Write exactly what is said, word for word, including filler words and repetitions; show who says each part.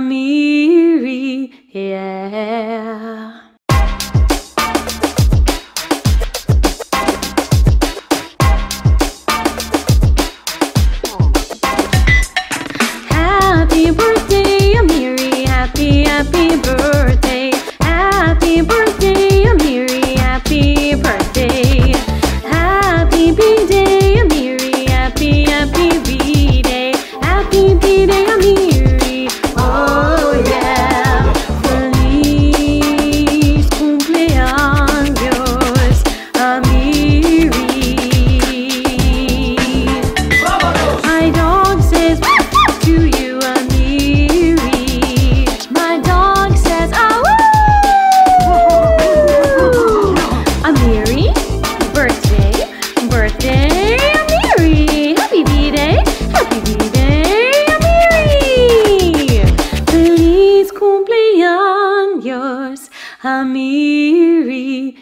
Speaker 1: Amiri, yeah. Happy birthday, Amiri, happy, happy birthday. Happy birthday, Amiri, happy birthday. Happy B-Day, Amiri, happy, happy B-Day. Happy B-Day, Amiri, oh yeah. Feliz cumpleaños, Amiri. My dog says to you, Amiri. My dog says, ah woo! Amiri, birthday, birthday, Amiri. Happy B-Day, happy B-Day, Amiri. Feliz cumpleaños, Amiri.